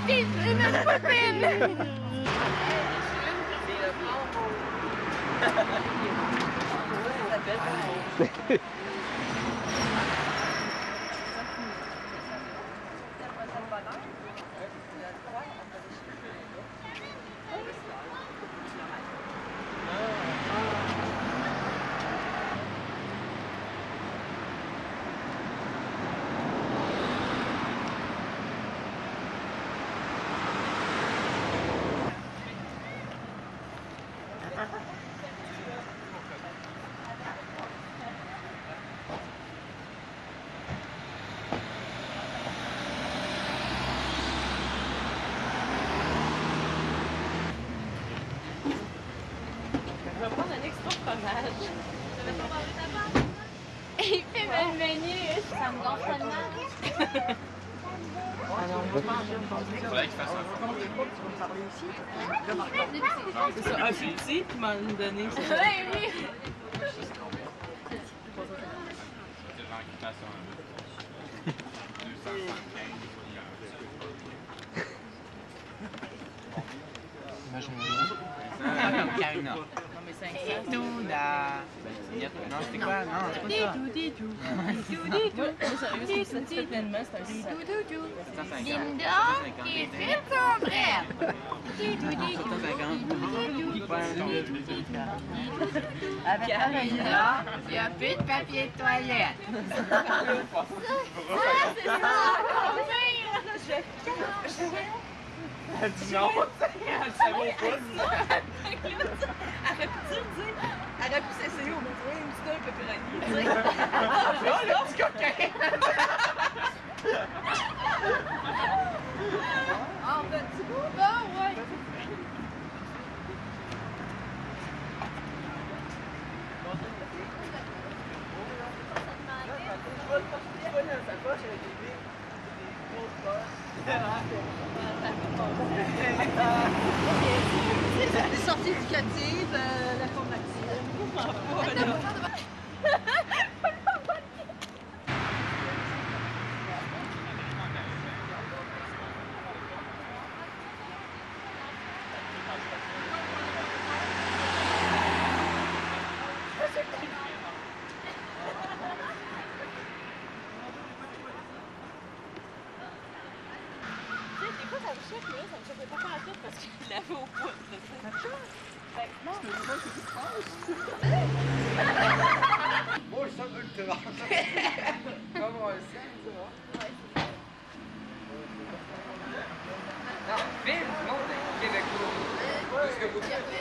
T'es une poupine! Je vais prendre un extra fromage. Il fait malmener. Ça me gonfle tellement. Alors, on va manger un bon Il faudrait qu'il fasse un fond. Tu vas me parler ici? C'est ça, un plus petit qui m'a donné. Oui, oui. Tellement qu'il fasse un 275. Imagine Karina. Non, mais 500. Touda. Non, c'était quoi? Non, c'est pas ça. Sérieux, c'est ça, tu fais pleinement, c'est un 600. Linda qui fait son frère. Avec Karina, il n'y a plus de papier de toilette. C'est ça, Elle dit non, elle savait pas. Elle aurait pu s'essayer au moins une petite un pepperoni. Oh, le petit coquin! En petit bout, bon, ouais. Les sorties éducatives, la formation. Des fois, ça me choque, mais là, ça me choquait pas à tout parce qu'il l'avait au bout. Non, mais moi, c'est Moi, je sens ultra. Comment on le sait, tu vois? Non, filme, tout le monde est québécois. Tout ce que vous dites.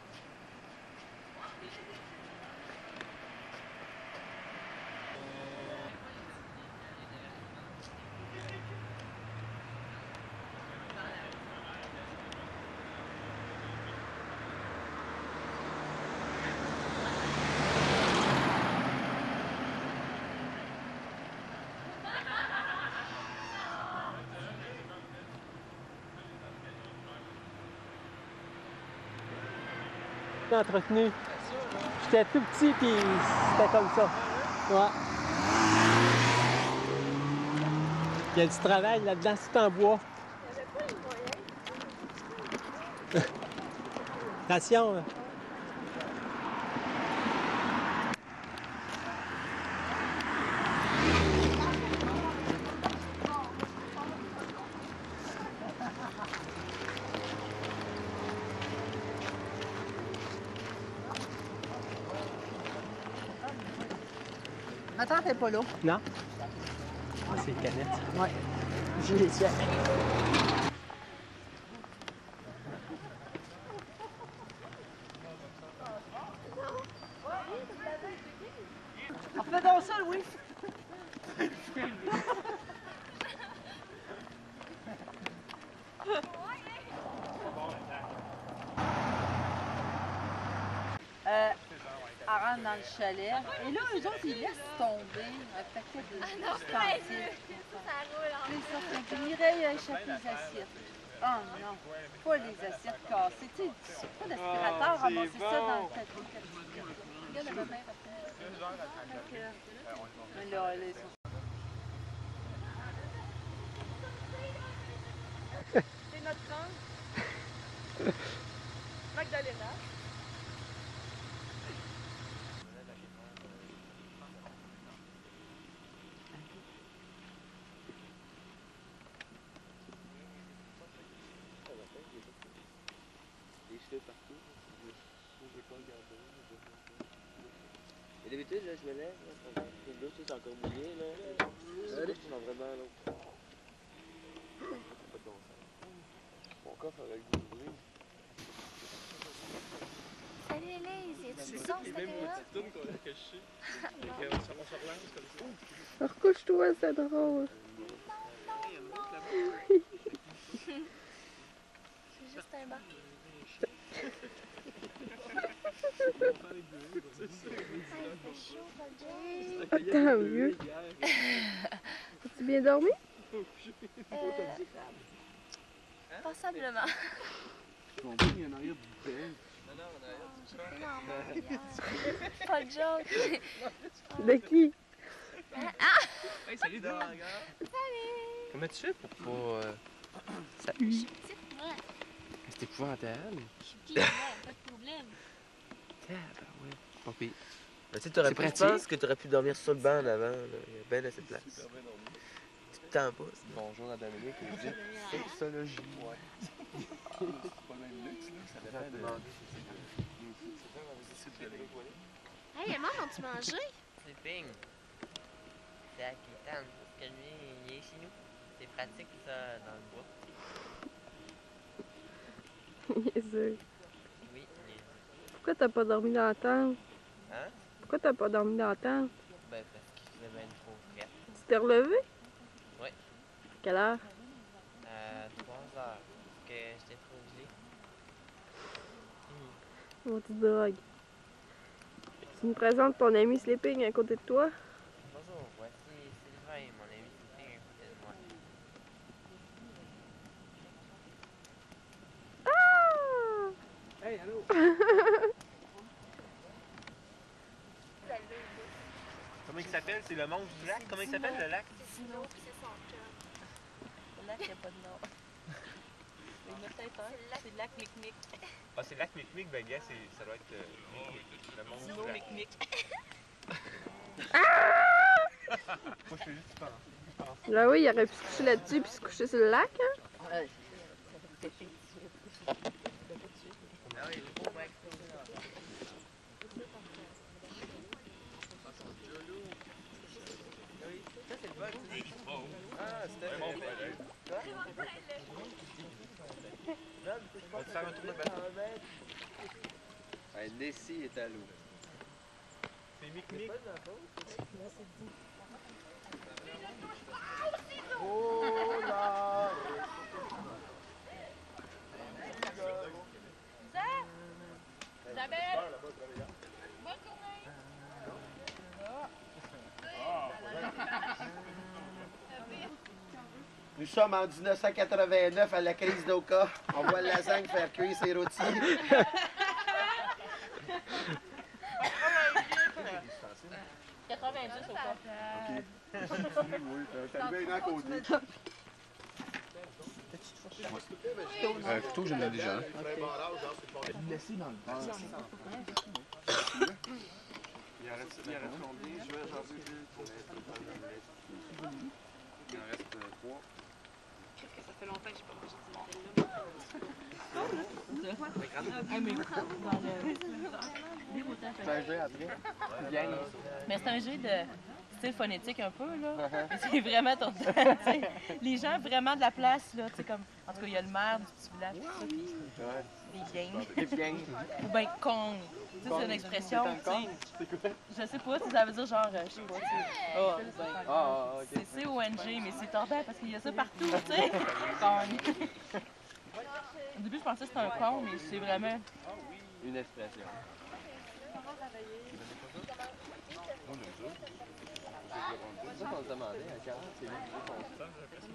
Entretenu. J'étais tout petit puis c'était comme ça. Ouais. Il y a du travail là-dedans, c'est en bois. Attention. Là. Ma tante n'est pas là. Non? Ah, c'est les canettes. Oui. Je les tiens. Refais donc ça, Louis. Elle rentre dans le chalet. Et là, eux autres, ils laissent tomber un paquet de ustensiles. Ça roule en C'est ça, fait que Mireille a échappé les assiettes. Oh non, pas les assiettes cassées. Tu sais, pas d'aspirateur, ramasser ça dans le tapis. Regarde, elle va bien après. Là, ils sont... Magdalena. Des cheveux partout. Je vais pas regarder. Et d'habitude, là, je me lève, là, le dos, c'est encore mouillé, là. Allez, je sens vraiment l'autre. Pas de bon sens. Mon coffre aurait le goût d'ouvrir. Salut Elise, y a-tu du son cette caméra? Recouche-toi, c'est drôle. C'est juste un banc. Il fait chaud, pas de joke. Tant mieux. As-tu bien dormi? Passablement. Ton bain, il y en a rien de belle. Pas de joke. De qui? Hey, salut, Dom! Comment tu fais pour pas. Ça... Ouais, C'est épouvantable. pas de problème. Ouais. Pas pire. Tu sais, t'aurais C'est pu, je pratique. pense que t'aurais pu dormir sur le banc en avant, là. Il y a bien assez de place. Tu te tends pas. Bonjour à Dominique, il dit sexologie. Ouais. C'est pas le même luxe, là. Ça dépend de. Hey, maman, as-tu mangé? C'est ping. C'est inquiétant parce que lui, il est chez nous. C'est pratique ça dans le bois. Yes, sir. Oui, Pourquoi t'as pas dormi dans la tente? Hein? Pourquoi t'as pas dormi dans la tente? Ben parce qu'il faisait bien trop frais. Tu t'es relevé? Oui. À quelle heure? 3 heures. Parce que j'étais trop gelé. Oh, tu drogue. Tu me présentes ton ami Sleeping à côté de toi? Bonjour, voici Sylvain, mon ami Sylvain à côté de moi. Ah! Hey, allô? Comment il s'appelle? C'est le monstre du lac? Comment il s'appelle, le lac? Sinon, puis c'est son chum. Le lac, il n'y a pas de nom. Il y en a peut-être un. C'est le lac Mic-Mic. Ah, c'est le lac Mic-Mic, ben, gars, ça doit être le monstre Dino du lac. Mic-Mic. Moi, je fais juste penser. Là oui, il aurait pu se coucher là-dessus puis se coucher sur le lac, hein? Ah oui, trop bien. Ça, c'est le bug. Ah, c'était bon. On va te faire un tour de bateau. Nessie est à l'eau. C'est Mic-Mic. Oh là! Isabelle! Nous sommes en 1989 à la crise d'Oka. On voit le lasagne faire cuire ses rôtis. 90 au cas. Oui, t'as bien à côté. Couteau, j'en ai déjà. Laissez dans le bar. Il en reste combien? J'en veux deux. Il en reste 3. Ça fait longtemps que je n'ai pas mangé de celle-là. C'est un jeu après. Bien. Mais c'est un jeu de style phonétique un peu, là. Mais c'est vraiment ton temps, tu sais. Les gens vraiment de la place, là, tu sais, comme... En tout cas, il y a le maire du petit village, tout ça, puis des gangs. C'est bien. Ou bien con. Tu sais, c'est une expression, tu sais. Je sais pas, tu sais, ça veut dire genre, je sais pas, tu sais. Oh, ben... Ah, ok. C'est C-O-N-G, mais c'est tordant parce qu'il y a ça partout, tu sais. Con. Au début, je pensais que c'était un con, mais c'est vraiment... Une expression. C'est ça qu'on se demandait à 40, c'est lui qui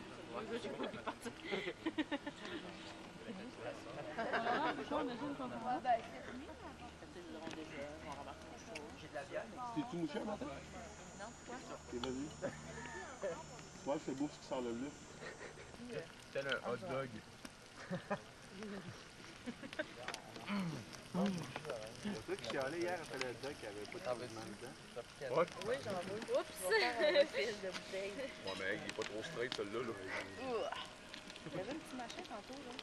T'es-tu mouché un matin? Non, pourquoi? T'es vas-y. Ouais, c'est beau ce qui sort le lift. C'est un hot dog. C'est toi qui chialais hier après le doc qui avait pas de changement dedans. Ouais. Oui, j'en veux. Oups! Fil de bouteille. Ouais, mais il est pas trop straight, celui-là. Là. Il y avait un petit machin tantôt, là.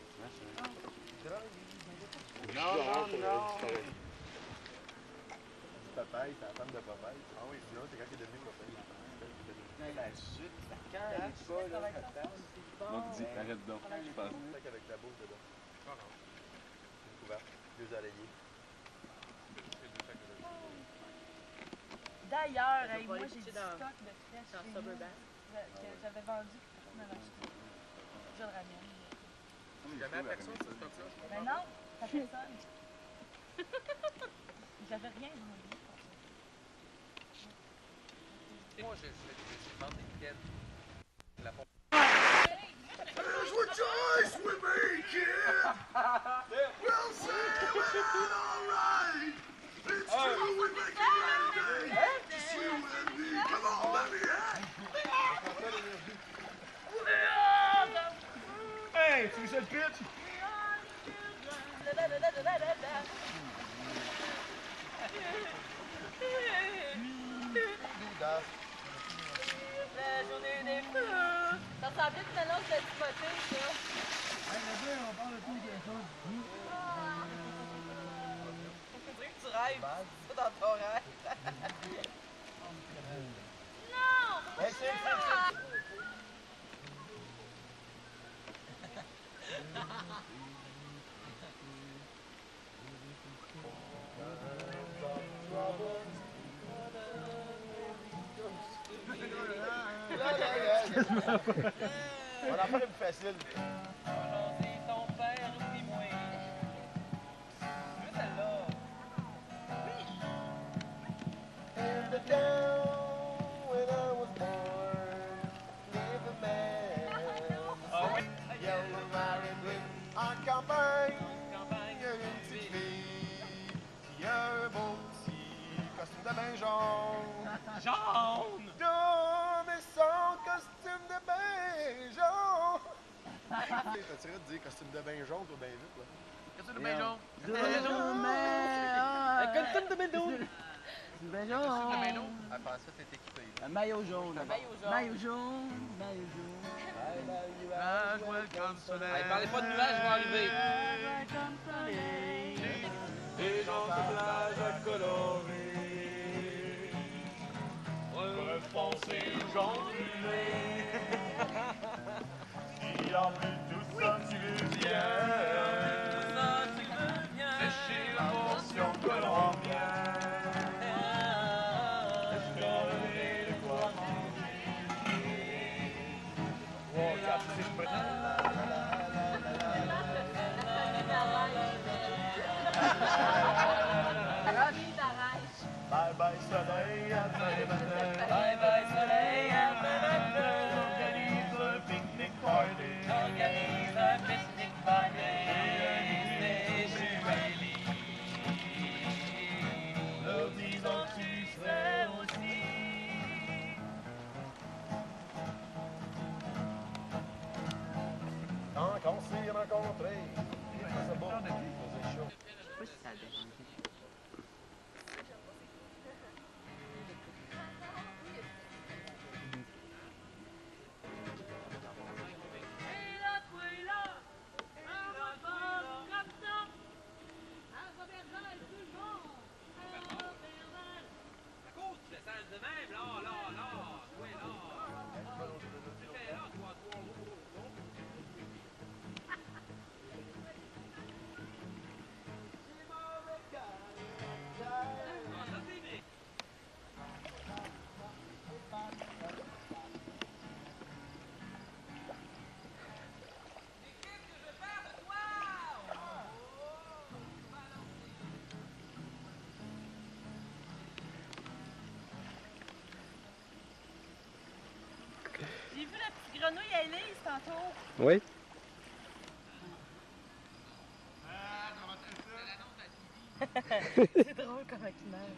Non. Du papaye, c'est la femme de papaye. Ah oui, sinon, c'est quand il est devenu papaye. La chute, la canne, pas, là, ça tape. Donc, il dit, arrête donc, je pense. Avec la bouffe dedans. Une couverte, 2 oreillers. D'ailleurs, hey, moi, j'ai du stock de fraîches chez nous que j'avais vendu que personne n'avait acheté. Je le ramène. Jamais à personne, ce stock-là. Mais non, ça personne. J'avais rien vendu. Moi, j'ai demandé des mitaines. La pompe. Here's what choice we made, kid! We'll say we're doing alright! It's true, we make it every day! Just you and me, come on, let me act! Hey, tu veux cette pitch? La journée des feux! Ça ressemblait tout à l'heure de la Timothée, ça. Hey, le gars, on parle de tout quelque chose. On dirait que tu rêves, ça dans ton rêve. Non! Hey, c'est on en fait une facile. Aujourd'hui, ton père puis moi. Juste celle-là. In the town when I was born, lived a man. Young and married with en campagne. Il y a une petite fille qui a un beau petit costume de bain jaune. Jaune! Non, mais son costume de bain jaune. T'as tiré de dire costume de bain jaune, toi, bien vite, là. Costume de bain jaune. Un costume de bain jaune! Costume de bain jaune. Ah, par ça, t'es équipé. Un maillot jaune. Maillot jaune. Maillot jaune. Maillot jaune. Nuage, welcome soleil. Hey, parlez pas de nuages, ils vont arriver. Les gens de plage à colorer. Refoncer jaune si en plus tout ça tu veux bien. Sécher la portion colombienne. Je donnerai de quoi manger. Oh, quatre, c'est pas... Bye bye soleil, à demain matin. Bye bye soleil, à demain matin. Organise un pique-nique party. Organise un pique-nique party. Chez Riley. Leur disant que tu serais aussi. Tant qu'on s'est rencontrés, il faisait beau, il faisait chaud. J'ai vu la petite grenouille à Élise tantôt. Oui. C'est drôle comme il nage.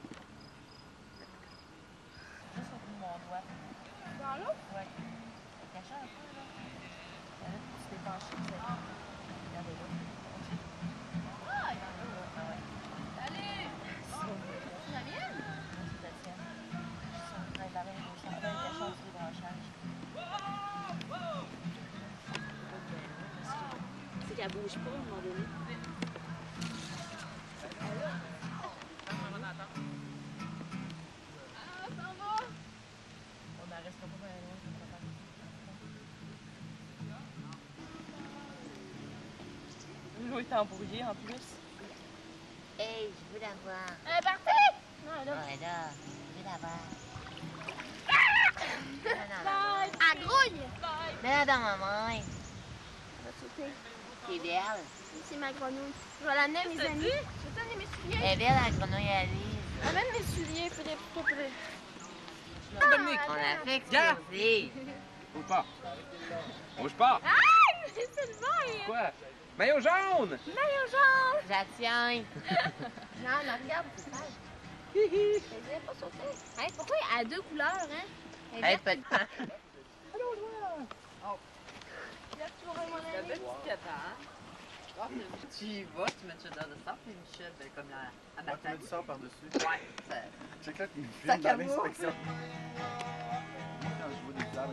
Juste au bout de mon doigt. Dans l'eau? Ouais. cachait un peu, là. Là, tu t'es penché, tu sais. Regardez là. Ah, il y en a là. Ah ouais. Salut! C'est la mienne? Oui, c'est la tienne. Je suis en train de la reine au centre de cachant sur les branchages. Tu sais qu'elle bouge pas à un moment donné. On n'en restera pas bien loin, comme papa. L'eau est embrouillée en plus. Hey, je veux la voir. Elle est partie! Non, elle est là. Ouais, là, je veux la voir. Elle grouille! Mets-la dans ma main. Elle va sauter. C'est belle. C'est ma grenouille. Je vais l'amener à mes amis. Je vais t'amener mes souliers. Elle est belle, la grenouille à Lise. Amène mes souliers, Philippe, s'il te plaît. Dominique! On a fait Gars! exploser. Bouge pas! Bouge pas! Ah! C'est le vert! Quoi? Maillot jaune! Maillot jaune! Je la tiens. Non, mais regarde, c'est sale. Elle vient pas sauter. Hey, pourquoi elle a deux couleurs, hein? Elle Hey, verte. peut-être. Allô, loin! Oh. Là, tu vas mon ami. Tu y vas, tu mets une chute de sable et une chute comme à Ah, ma tu mets du sang par-dessus. Ouais, ça. Check là, il me Ça filme dans camoufle. l'inspection. Moi, quand je vois des arbres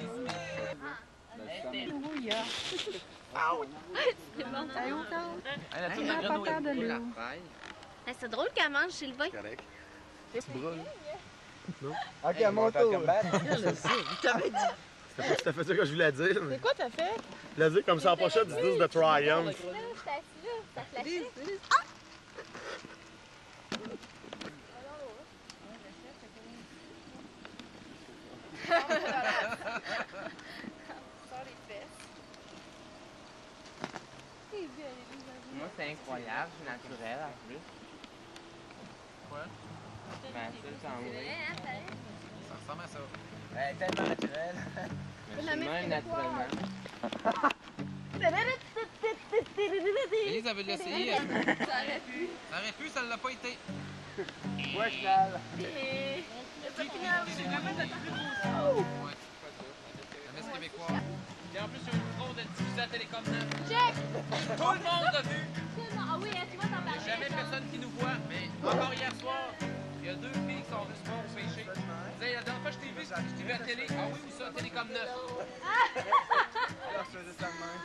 avec des couleurs, Oui, C'est bon. Allez, où t'en? Elle a toute Hey, la pas grenouille peur de brûle l'eau. la paille. Hey, c'est drôle qu'elle mange chez le vin. correct. Tu brûles. Ok, à mon tour. C'était pas tout à fait ça que je voulais dire. Mais... C'est quoi t'as fait? Je voulais dire comme ça en pochette du 10 de Triumph. Là, j'étais assise là, ça flashait. Moi, c'est incroyable, c'est naturel en plus. Quoi? Ben, ça, c'est en vrai. Ça ressemble à ça. Elle est tellement naturelle. Mais c'est même naturellement. Elise, elle veut l'essayer. Ça aurait pu. Ça aurait pu, ça ne l'a pas été. Ouais, je cale. C'est vraiment de la plus Ouais, la messe québécoise. Et en plus, il y a une fraude de diffuser à Télécom 9. Check! Tout le monde l'a vu. Ah oui, tu vois, t'en Il n'y a parlais. jamais personne qui nous voit. Mais encore hier soir, il y a deux filles qui sont venues se voir au péché. Ils disaient, la dernière fois que je t'ai vu à la télé. Ah oui, où ça, Télécom 9? Alors, je faisais ça de même.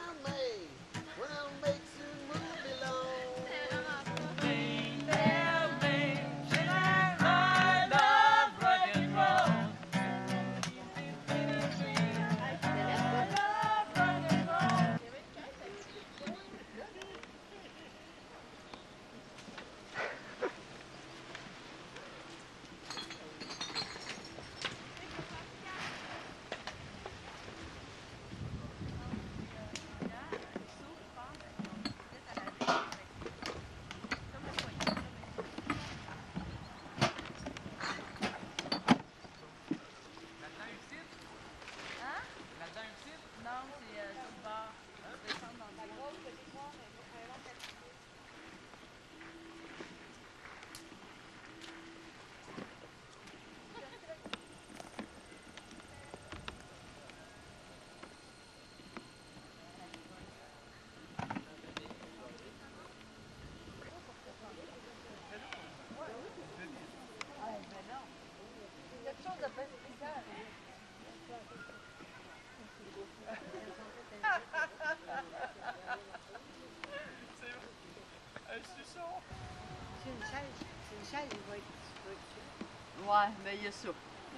Ouais, mais il y a ça.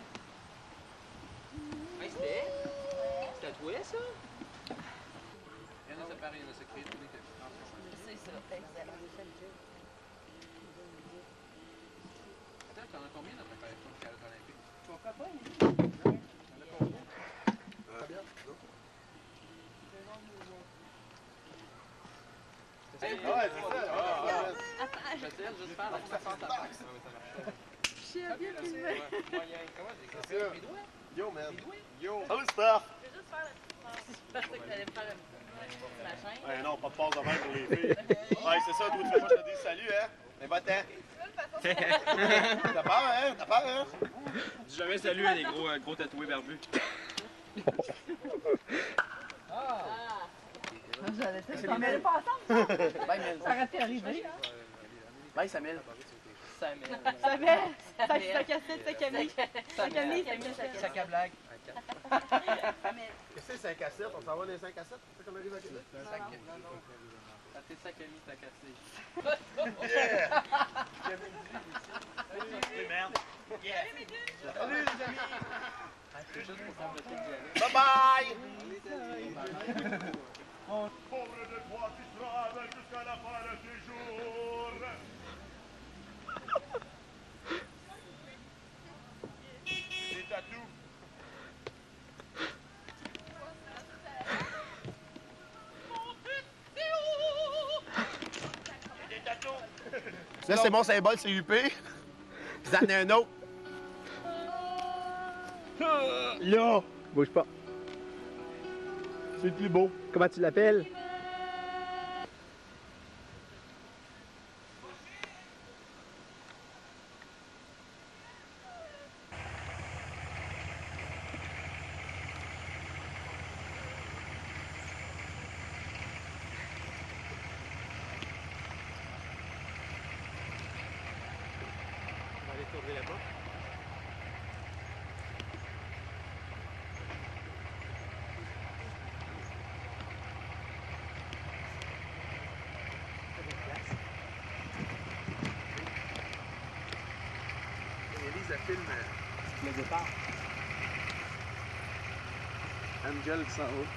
Hey, c'était tatoué, ça? Il y en a séparés, il y en a séparés. C'est ça, exact. Attends, t'en as combien dans ta collection de calottes olympiques? Tu en feras pas, une? T'en as combien? Bien, non? Ouais, c'est ça. J'essaie de juste faire la 60 à part. J'ai bien filmé. C'est ça. Yo, man. Yo. Salut, Steph. Je vais juste faire le parce que t'allais me faire la chaîne. Ouais, non, pas de pause de même pour les filles. Ouais, c'est ça, toi, tu fais pas, je te dis salut, hein. Mais va-t'en. T'as peur, hein? T'as peur, hein? Dis jamais salut à des gros tatoués barbus. J'allais te dire, mais pas ensemble. Bye, Mel. Ça aurait pu arriver. Bye, Samuel. Samuel. Sac à 7, sac à mi. Sac à mi, Sac à blague. Qu'est-ce que c'est 5 à 7? On s'en va dans les 5 à 7? C'est ça qu'on arrive à Québec? Ça fait sac à mi, sac à cassé. Yeah! Merde. Salut les amis! C'est juste pour compléter que Bye bye! Pauvre de toi, tu seras avec jusqu'à la fin de tes jours. Des tatous. Des tatous. Ça, c'est mon symbole, c'est UP. Puis ça en est un autre. Là! Bouge pas. C'est le plus beau. Comment tu l'appelles? On va aller tourner là-bas. Élise, elle filme le départ. Angel qui s'en va.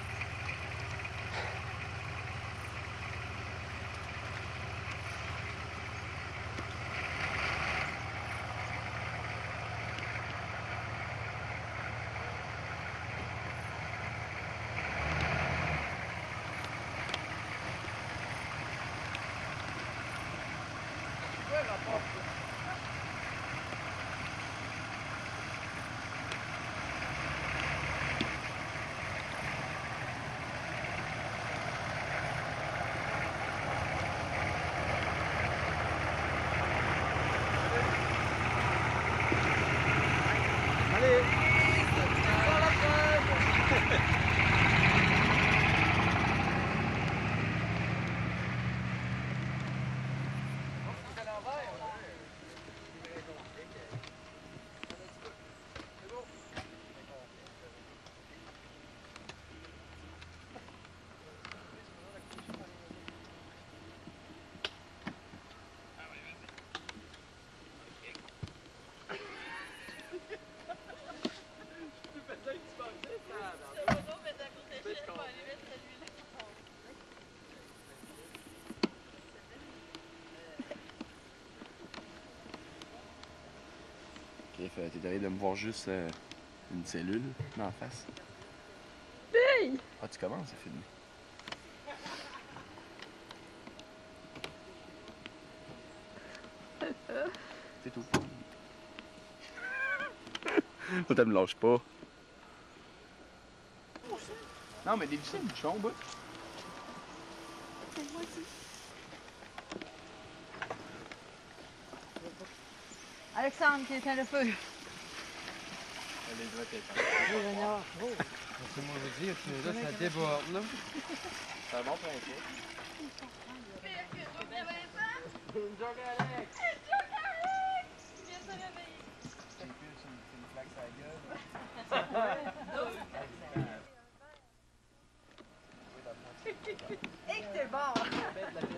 T'es allé de me voir juste une cellule d'en face. Hey! Ah, tu commences à filmer. C'est tout. Toi, tu me lâches pas. Non, mais dévissez le bouchon, bout. Alexandre qui éteint le feu. C'est moi vous dire, là, ça déborde, là. C'est un bon principe. Et que t'es bon!